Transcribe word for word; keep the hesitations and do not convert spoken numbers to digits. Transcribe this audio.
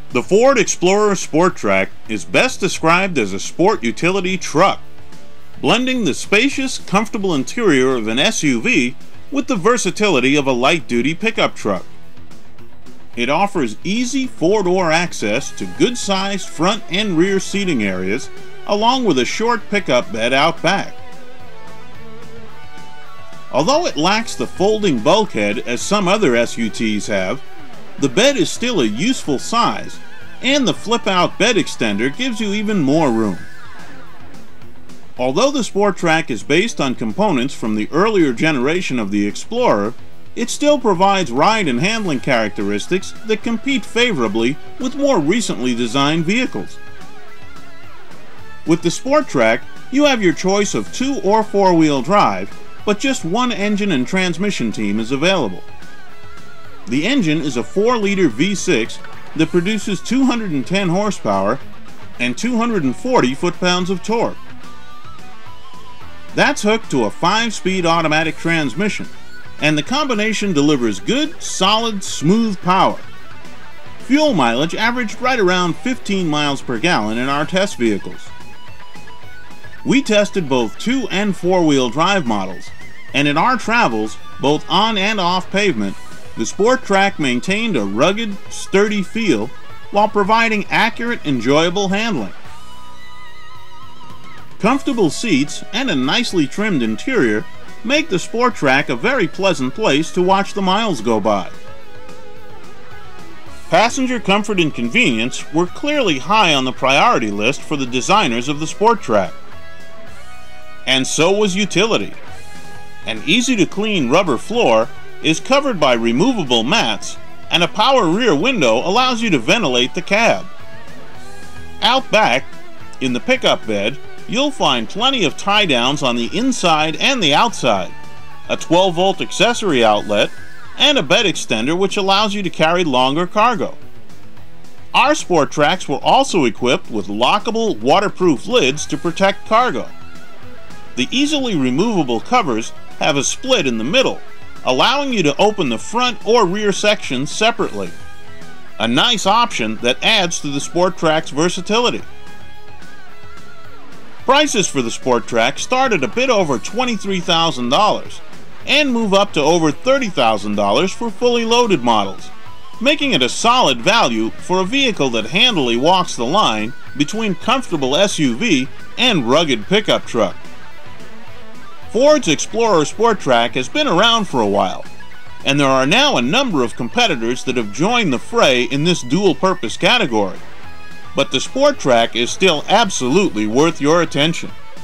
The Ford Explorer Sport Trac is best described as a sport utility truck, blending the spacious, comfortable interior of an S U V with the versatility of a light-duty pickup truck. It offers easy four-door access to good-sized front and rear seating areas, along with a short pickup bed out back. Although it lacks the folding bulkhead as some other S U Ts have, the bed is still a useful size, and the flip-out bed extender gives you even more room. Although the Sport Trac is based on components from the earlier generation of the Explorer, it still provides ride and handling characteristics that compete favorably with more recently designed vehicles. With the Sport Trac, you have your choice of two or four-wheel drive, but just one engine and transmission team is available. The engine is a four liter V six that produces two hundred ten horsepower and two hundred forty foot-pounds of torque. That's hooked to a five speed automatic transmission, and the combination delivers good, solid, smooth power. Fuel mileage averaged right around fifteen miles per gallon in our test vehicles. We tested both two and four-wheel drive models, and in our travels, both on and off pavement, the Sport Trac maintained a rugged, sturdy feel while providing accurate, enjoyable handling. Comfortable seats and a nicely trimmed interior make the Sport Trac a very pleasant place to watch the miles go by. Passenger comfort and convenience were clearly high on the priority list for the designers of the Sport Trac. And so was utility. An easy-to-clean rubber floor is covered by removable mats, and a power rear window allows you to ventilate the cab. Out back, in the pickup bed, you'll find plenty of tie-downs on the inside and the outside, a twelve volt accessory outlet, and a bed extender which allows you to carry longer cargo. Our Sport Tracs were also equipped with lockable, waterproof lids to protect cargo. The easily removable covers have a split in the middle, allowing you to open the front or rear sections separately. A nice option that adds to the Sport Trac's versatility. Prices for the Sport Trac start at a bit over twenty-three thousand dollars and move up to over thirty thousand dollars for fully loaded models, making it a solid value for a vehicle that handily walks the line between comfortable S U V and rugged pickup truck. Ford's Explorer Sport Trac has been around for a while, and there are now a number of competitors that have joined the fray in this dual-purpose category. But the Sport Trac is still absolutely worth your attention.